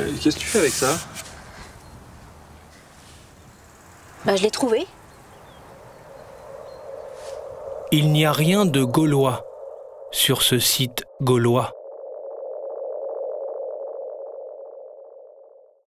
Qu'est-ce que tu fais avec ça? Bah, je l'ai trouvé. Il n'y a rien de gaulois sur ce site gaulois.